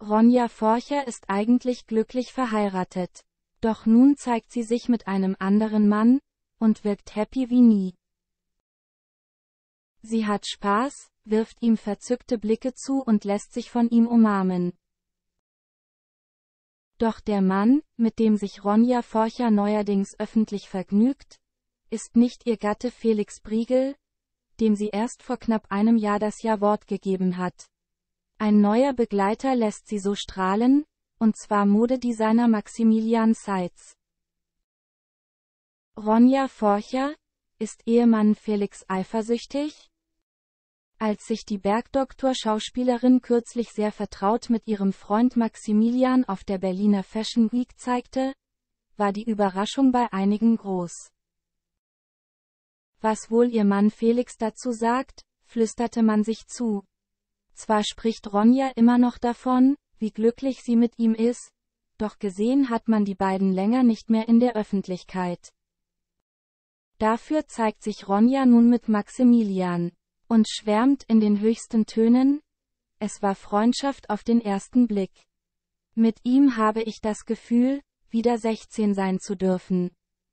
Ronja Forcher ist eigentlich glücklich verheiratet. Doch nun zeigt sie sich mit einem anderen Mann und wirkt happy wie nie. Sie hat Spaß, wirft ihm verzückte Blicke zu und lässt sich von ihm umarmen. Doch der Mann, mit dem sich Ronja Forcher neuerdings öffentlich vergnügt, ist nicht ihr Gatte Felix Briegel, dem sie erst vor knapp einem Jahr das Ja-Wort gegeben hat. Ein neuer Begleiter lässt sie so strahlen, und zwar Modedesigner Maximilian Seitz. Ronja Forcher, ist Ehemann Felix eifersüchtig? Als sich die Bergdoktor-Schauspielerin kürzlich sehr vertraut mit ihrem Freund Maximilian auf der Berliner Fashion Week zeigte, war die Überraschung bei einigen groß. Was wohl ihr Mann Felix dazu sagt, flüsterte man sich zu. Zwar spricht Ronja immer noch davon, wie glücklich sie mit ihm ist, doch gesehen hat man die beiden länger nicht mehr in der Öffentlichkeit. Dafür zeigt sich Ronja nun mit Maximilian und schwärmt in den höchsten Tönen: Es war Freundschaft auf den ersten Blick. Mit ihm habe ich das Gefühl, wieder 16 sein zu dürfen.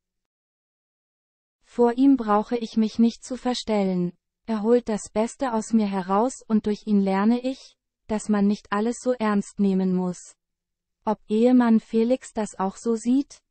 Vor ihm brauche ich mich nicht zu verstellen. Er holt das Beste aus mir heraus und durch ihn lerne ich, dass man nicht alles so ernst nehmen muss. Ob Ehemann Felix das auch so sieht?